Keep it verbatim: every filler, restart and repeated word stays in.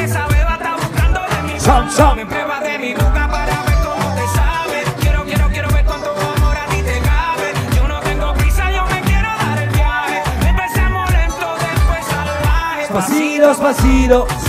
esa beba está buscando de mi Sam, Sam. Me prueba de mi boca para ver cómo te sabe. Quiero, quiero, quiero ver cuánto amor a ti te cabe. Yo no tengo prisa, yo me quiero dar el viaje. Empecemos lento, después salvaje. Despacito, despacito,